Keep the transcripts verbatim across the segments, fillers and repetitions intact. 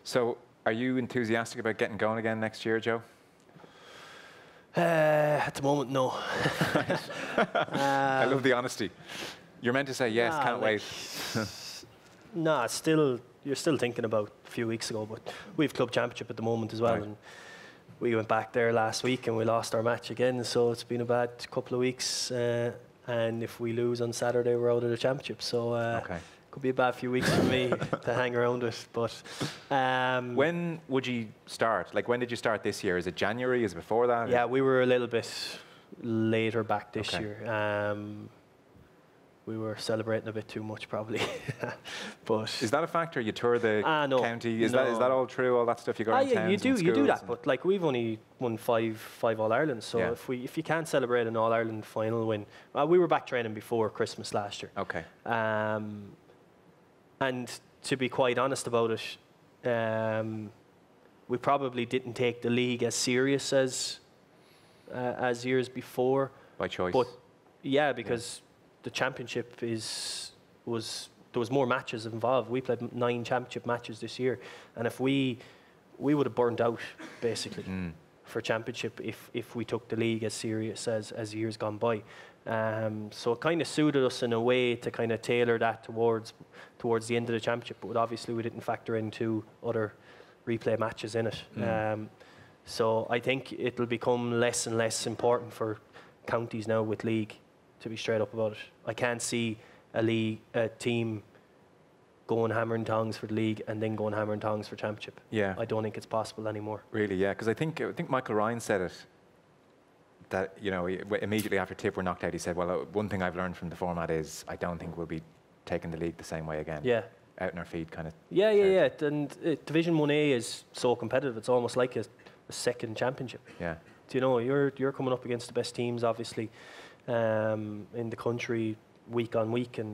So, are you enthusiastic about getting going again next year, Joe? Uh, at the moment, no. um, I love the honesty. You're meant to say yes, nah, can't like, wait. nah, still, you're still thinking about a few weeks ago, but we have club championship at the moment as well, right. And we went back there last week and we lost our match again, so it's been a bad couple of weeks. Uh, and if we lose on Saturday, we're out of the championship. So uh, okay. Could be a bad few weeks for me to hang around it. But um, when would you start? Like, when did you start this year? Is it January? Is it before that? Yeah, we were a little bit later back this okay. year. Um, we were celebrating a bit too much, probably. But is that a factor? You tour the uh, no, county. Is no. that is that all true? All that stuff you go ah, around yeah, towns you do and you do that. and But like we've only won five five All Ireland. So yeah. if we if you can't celebrate an All Ireland final win, uh, we were back training before Christmas last year. Okay. Um, and to be quite honest about it, um, we probably didn't take the league as serious as uh, as years before. By choice. But yeah, because yeah. the championship is was there was more matches involved. We played nine championship matches this year, and if we we would have burned out basically mm. for championship if if we took the league as serious as as years gone by. Um, so it kind of suited us in a way to kind of tailor that towards towards the end of the championship, but obviously we didn't factor into other replay matches in it. Mm. Um, so I think it'll become less and less important for counties now with league, to be straight up about it. I can't see a league a team going hammer and tongs for the league and then going hammer and tongs for championship. Yeah, I don't think it's possible anymore. Really, yeah, because I think I think Michael Ryan said it. That, you know, immediately after Tip were knocked out, he said, well, uh, one thing I've learned from the format is I don't think we'll be taking the league the same way again. Yeah. Out in our feet, kind of. Yeah, yeah, yeah. And uh, Division one A is so competitive. It's almost like a, a second championship. Yeah. Do you know, you're you're coming up against the best teams, obviously, um, in the country week on week. And,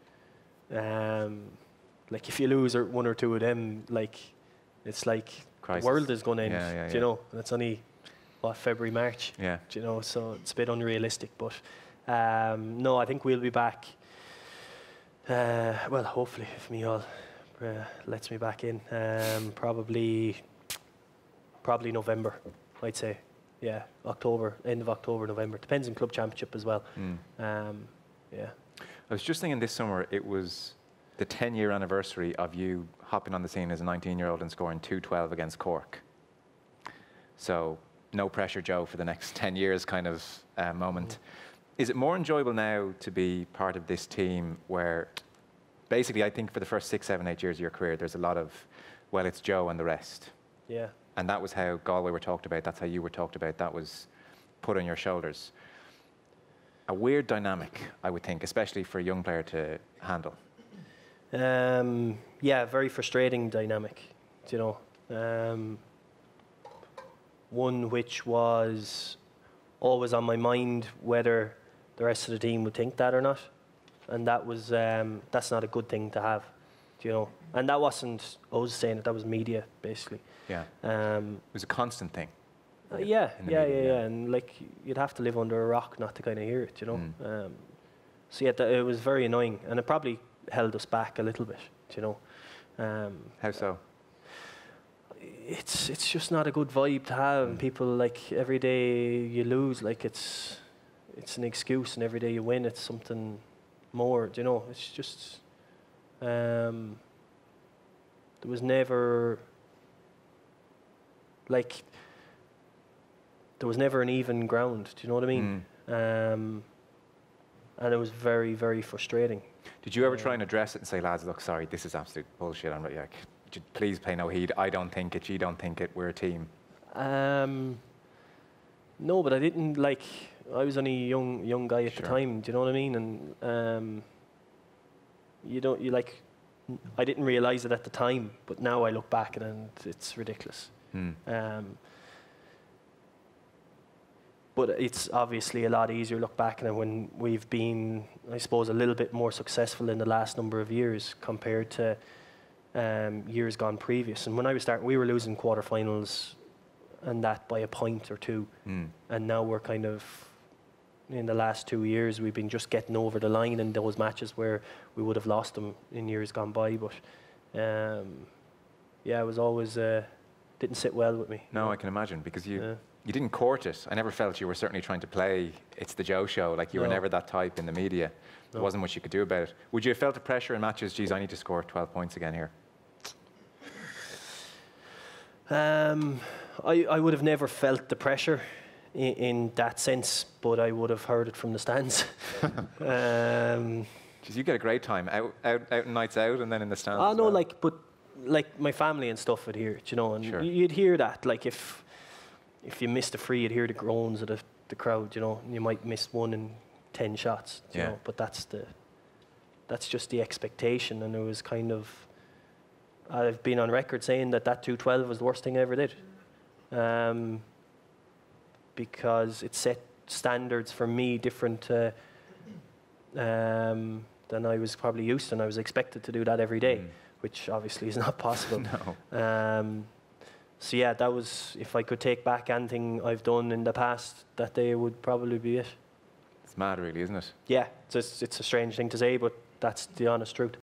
um, like, if you lose or one or two of them, like, it's like Crisis. The world is going to end. Yeah, yeah, do yeah. you know? And it's only... What, February, March? Yeah. Do you know, so it's a bit unrealistic, but um, no, I think we'll be back. Uh, well, hopefully, if me all uh, lets me back in, um, probably, probably November, I'd say. Yeah, October, end of October, November. Depends on club championship as well. Mm. Um, yeah. I was just thinking this summer it was the ten-year anniversary of you hopping on the scene as a nineteen-year-old and scoring two twelve against Cork. So. No pressure, Joe, for the next ten years kind of uh, moment. Mm. Is it more enjoyable now to be part of this team where basically I think for the first six, seven, eight years of your career, there's a lot of, well, it's Joe and the rest. Yeah. And that was how Galway were talked about. That's how you were talked about. That was put on your shoulders. A weird dynamic, I would think, especially for a young player to handle. Um, yeah, very frustrating dynamic, you know. Um, One which was always on my mind whether the rest of the team would think that or not, and that was um, that's not a good thing to have, you know. And that wasn't us saying it; that was media basically. Yeah. Um, it was a constant thing. Uh, yeah, yeah, media, yeah, yeah, yeah, and like you'd have to live under a rock not to kind of hear it, you know. Mm. Um, so yeah, th- it was very annoying, and it probably held us back a little bit, you know. Um, How so? It's it's just not a good vibe to have. And people, like, every day you lose, like it's it's an excuse, and every day you win, it's something more. Do you know? It's just um, there was never like there was never an even ground. Do you know what I mean? Mm. Um, and it was very very frustrating. Did you ever try and address it and say, lads, look, sorry, this is absolute bullshit. I'm like. Please pay no heed. I don't think it. You don't think it. We're a team. Um, no, but I didn't like. I was only a young young guy at sure. the time. Do you know what I mean? And um, you don't. You like. I didn't realize it at the time, but now I look back and it's ridiculous. Hmm. Um, but it's obviously a lot easier to look back and when we've been, I suppose, a little bit more successful in the last number of years compared to. Um, years gone previous, and when I was starting, we were losing quarterfinals, and that by a point or two. Mm. And now we're kind of in the last two years, we've been just getting over the line in those matches where we would have lost them in years gone by. But um, yeah, it was always uh, didn't sit well with me. No, I can imagine, because you Yeah. you didn't court it. I never felt you were certainly trying to play It's the Joe show. Like, you were No. never that type in the media. There No. wasn't much you could do about it. Would you have felt the pressure in matches? Geez, I need to score twelve points again here. Um, I, I would have never felt the pressure in, in that sense, but I would have heard it from the stands. um, Geez, you get a great time out, out, out and nights out, and then in the stands. I as know, well. like, but like my family and stuff would hear it, you know, and Sure. y- you'd hear that. Like, if if you missed a free, you'd hear the groans of the, the crowd, you know, and you might miss one in ten shots, you Yeah. know, but that's the that's just the expectation, and it was kind of. I've been on record saying that that two twelve was the worst thing I ever did, um, because it set standards for me different uh, um, than I was probably used to, and I was expected to do that every day, Mm. which obviously is not possible. No. Um, so yeah, that was, if I could take back anything I've done in the past, that day would probably be it. It's mad, really, isn't it? Yeah, it's a, it's a strange thing to say, but that's the honest truth.